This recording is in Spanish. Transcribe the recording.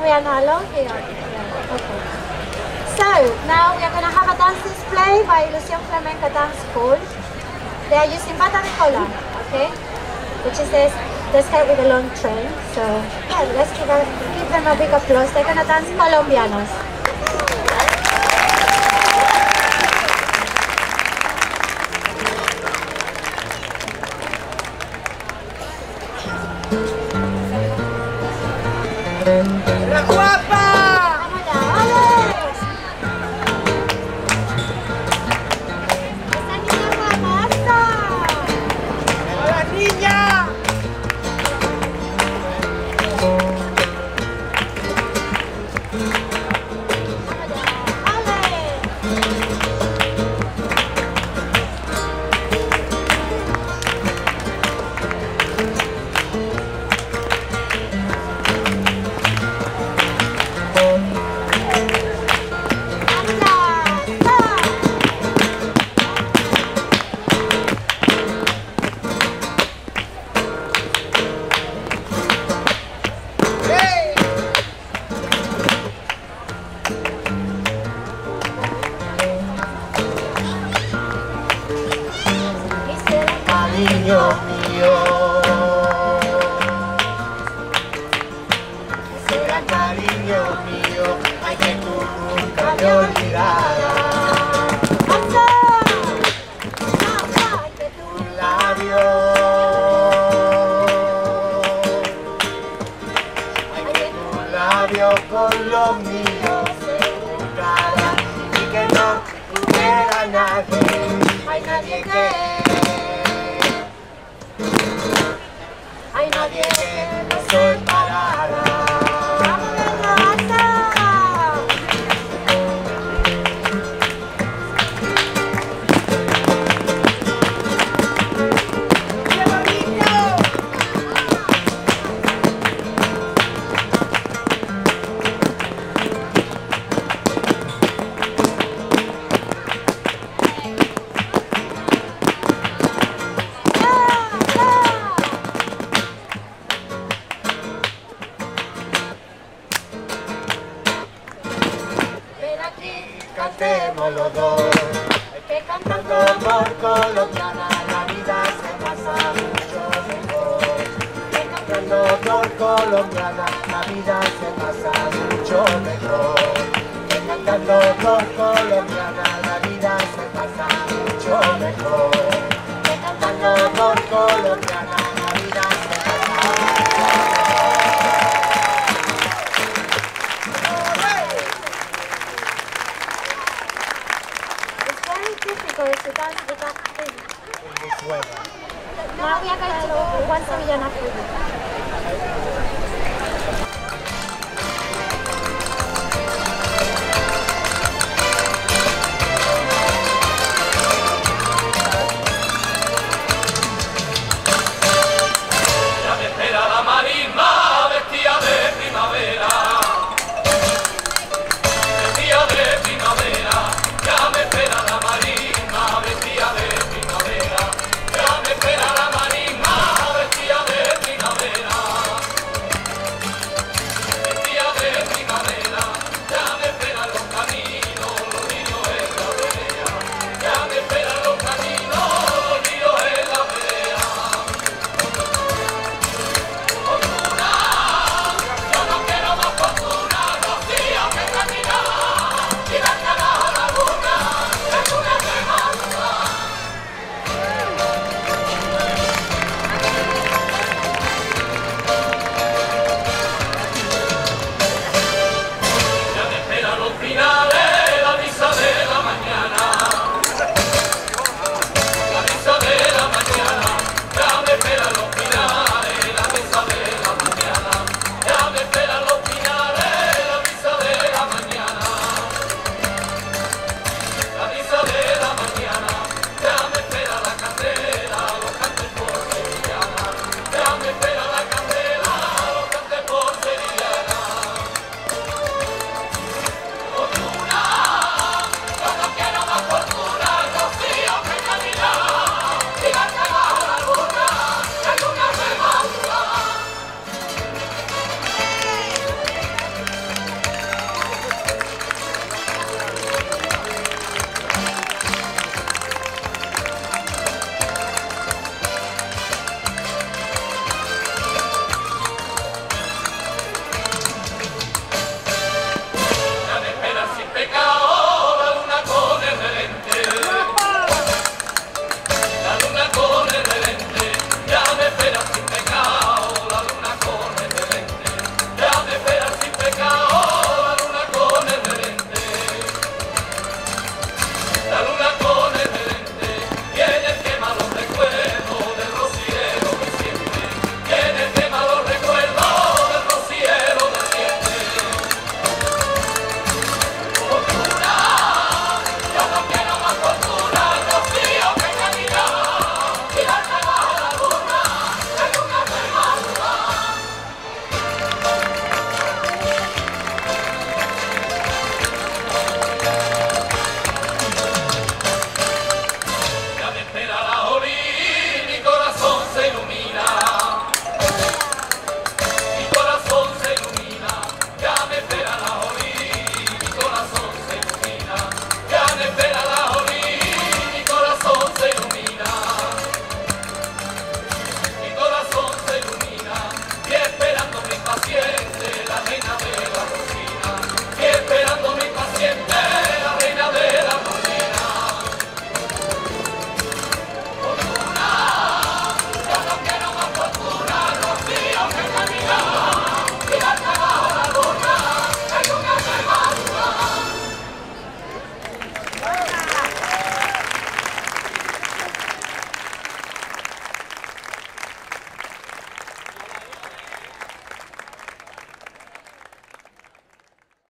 we are not alone here. Yeah. Okay. So now we are going to have a dance display by IIusion Flamenca Dance School. They are using bata de Colal, okay? Which is this guy with a long train. So yeah, let's give them a big applause. They're going to dance Colombianas. ¡La guapa! Con los míos se juntará y que no hubiera nadie, hay nadie que nos separara. Cantemos los dos, que cantando por colombiana la vida se pasa mucho mejor. Que cantando por colombiana la vida se pasa mucho mejor. Que cantando por colombiana la vida se pasa mucho mejor. Que cantando por colombiana la vida se pasa mucho mejor. Difficult to dance with that thing. Now we are going to do one Sevillana food.